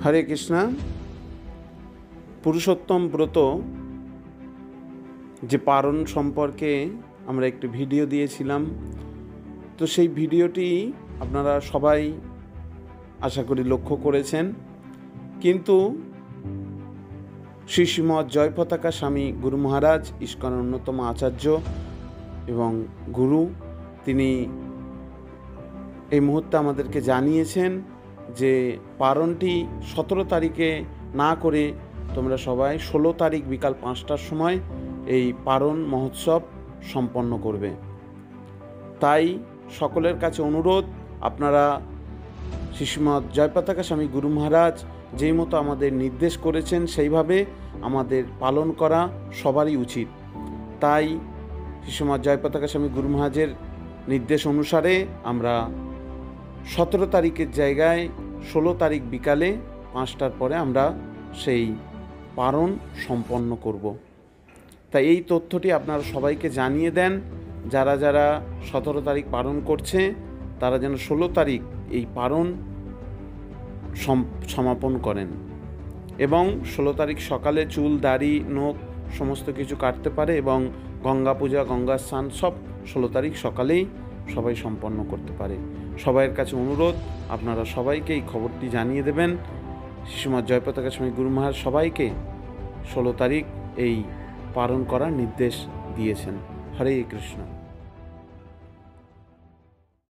হরে কৃষ্ণা। পুরুষোত্তম ব্রত যে পারণ সম্পর্কে আমরা একটি ভিডিও দিয়েছিলাম, তো সেই ভিডিওটি আপনারা সবাই আশা করি লক্ষ্য করেছেন। কিন্তু শ্রী শ্রীমৎ জয়পতাকা স্বামী গুরু মহারাজ, ইস্কনের অন্যতম আচার্য এবং গুরু, তিনি এই মুহূর্তে আমাদেরকে জানিয়েছেন যে পারণটি 17 তারিখে না করে তোমরা সবাই 16 তারিখ বিকাল 5টার সময় এই পারণ মহোৎসব সম্পন্ন করবে। তাই সকলের কাছে অনুরোধ, আপনারা শ্রীমৎ জয়পতাকা স্বামী গুরু মহারাজ যেই মতো আমাদের নির্দেশ করেছেন সেইভাবে আমাদের পালন করা সবারই উচিত। তাই শ্রীমৎ জয়পতাকা স্বামী গুরু মহারাজের নির্দেশ অনুসারে আমরা 17 তারিখের জায়গায় 16 তারিখ বিকালে 5টার পরে আমরা সেই পারণ সম্পন্ন করব। তাই এই তথ্যটি আপনারা সবাইকে জানিয়ে দেন, যারা যারা 17 তারিখ পালন করছে তারা যেন 16 তারিখ এই পারণ সমাপন করেন এবং 16 তারিখ সকালে চুল, দাড়ি, নখ সমস্ত কিছু কাটতে পারে এবং গঙ্গা পূজা, গঙ্গা স্নান সব 16 তারিখ সকালেই সবাই সম্পন্ন করতে পারে। সবাইয়ের কাছে অনুরোধ, আপনারা সবাইকে এই খবরটি জানিয়ে দেবেন। শ্রীমৎ জয়পতাকা স্বামী গুরু মহারাজ সবাইকে 16 তারিখ এই পালন করার নির্দেশ দিয়েছেন। হরে কৃষ্ণ।